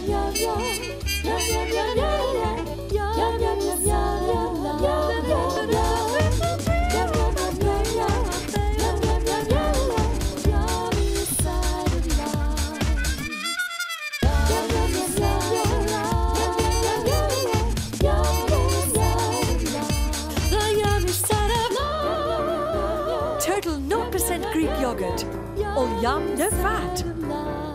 Total 0% Greek yogurt. All yum, no fat.